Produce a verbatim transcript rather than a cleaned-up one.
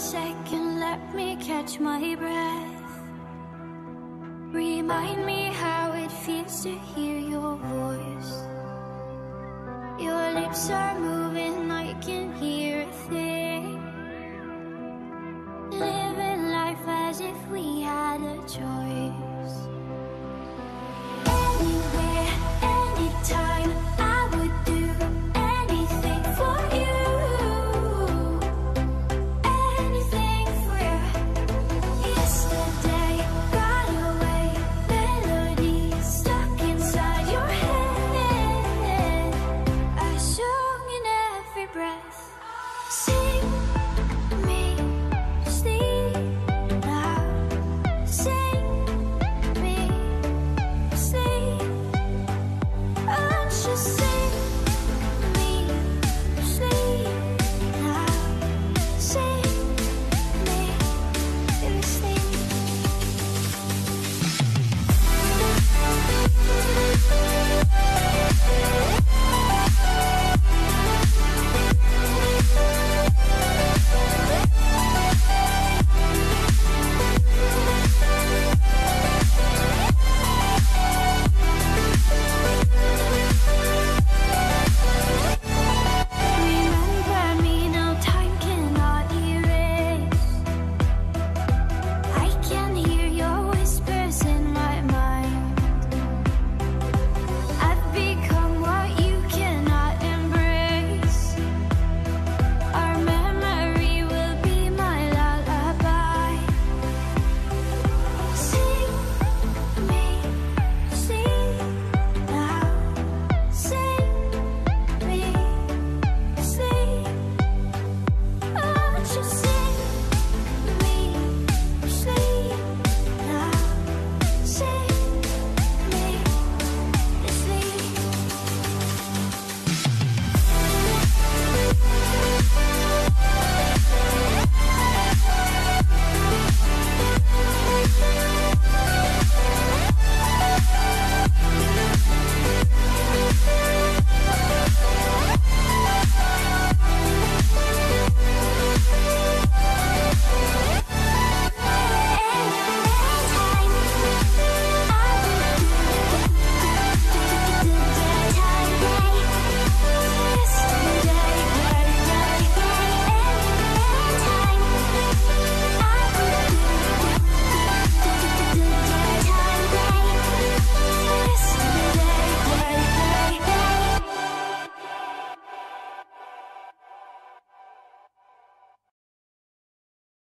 second, let me catch my breath. Remind me how it feels to hear your voice. Your lips are moving, I can hear a thing. Living life as if we had a choice.